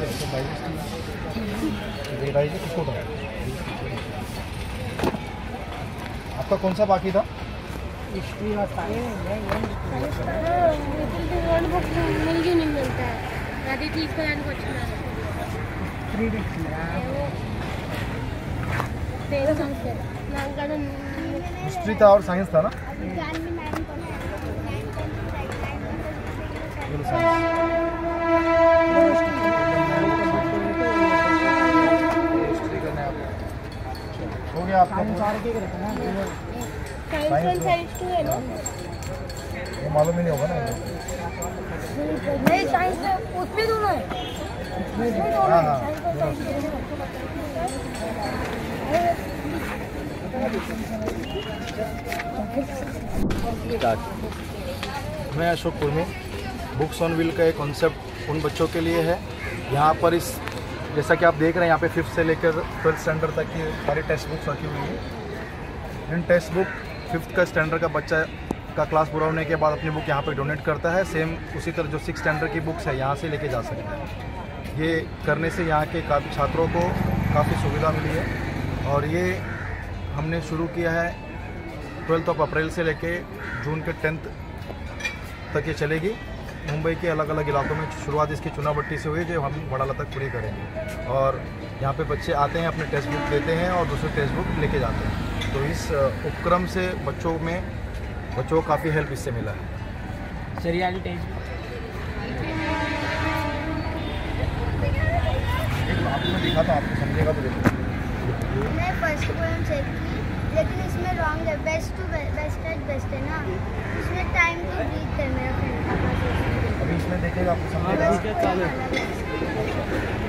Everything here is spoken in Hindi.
किसको था? आपका कौन सा बाकी था? नहीं मिलता है అది తీసుకోవడానికి వచ్చినాను 3 వీక్స్ हिस्ट्री था और साइंस था ना? हो गया आपका साइंस टू है ना? वो मालूम ही नहीं होगा ना। नहीं साइंस उसमें दोनों है। हाँ हाँ मैं Ashok Kurmi. Books on wheel का एक कॉन्सेप्ट उन बच्चों के लिए है। यहाँ पर इस जैसा कि आप देख रहे हैं यहाँ पे 5th से लेकर 12th स्टैंडर्ड तक की सारी टेक्स्ट बुक्स रखी हुई है। इन टेक्स्ट बुक 5th का स्टैंडर्ड का बच्चा का क्लास पूरा होने के बाद अपनी बुक यहाँ पे डोनेट करता है। सेम उसी तरह जो 6th स्टैंडर्ड की बुक्स है यहाँ से लेके जा सकते हैं। ये करने से यहाँ के काफ़ी छात्रों को काफ़ी सुविधा मिली है और ये हमने शुरू किया है 12 अप्रैल से लेके जून के 10th तक ये चलेगी। मुंबई के अलग अलग इलाकों में शुरुआत इसकी चुनाभट्टी से हुई जो हम बड़ाला तक पूरी करेंगे। और यहाँ पे बच्चे आते हैं, अपने टेक्स्ट बुक देते हैं और दूसरे टेक्स्ट बुक लेके जाते हैं। तो इस उपक्रम से बच्चों को काफ़ी हेल्प इससे मिला है। सर ये टेक्स्ट बुक आपने देखा था, आपको समझेगा तो देखो। मैं फर्स्ट पोएम चेक की लेकिन इसमें रॉन्ग है। Best to best at best है ना, इसमें टाइम टू ब्रीथ है मेरा फ्रेंड का। अभी इसमें देखेगा आपको समझेगा।